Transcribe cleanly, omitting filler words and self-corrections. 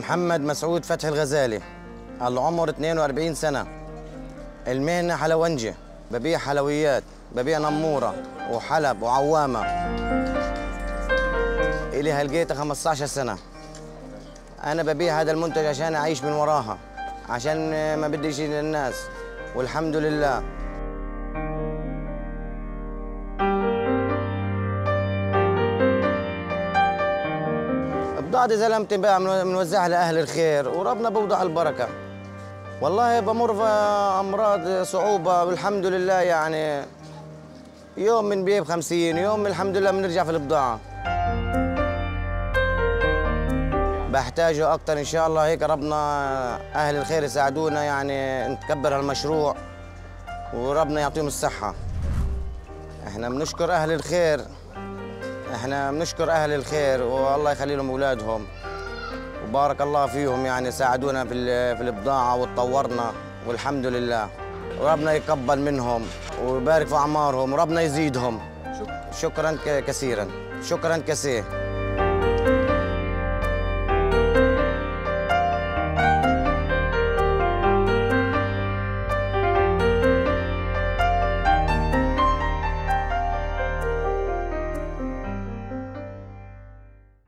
محمد مسعود فتحي الغزالي، العمر 42 سنة، المهنة حلوانجة، ببيع حلويات، ببيع نمورة وحلب وعوامة. إلي هلقيتها 15 سنة. أنا ببيع هذا المنتج عشان أعيش من وراها، عشان ما بدي شيء للناس، والحمد لله. بضاعتي زلمتي بقى بنوزعها لأهل الخير وربنا بوضع البركة. والله بمر في أمراض صعوبة والحمد لله، يعني يوم من بيب 50، يوم الحمد لله بنرجع في البضاعة. بحتاجه أكتر إن شاء الله، هيك ربنا أهل الخير يساعدونا، يعني نتكبر هالمشروع وربنا يعطيهم الصحة. احنا بنشكر أهل الخير، احنا بنشكر أهل الخير والله يخلي لهم أولادهم وبارك الله فيهم، يعني ساعدونا في البضاعة وتطورنا والحمد لله. وربنا يقبل منهم ويبارك في أعمارهم وربنا يزيدهم. شكرا كثيرا، شكرا كثير.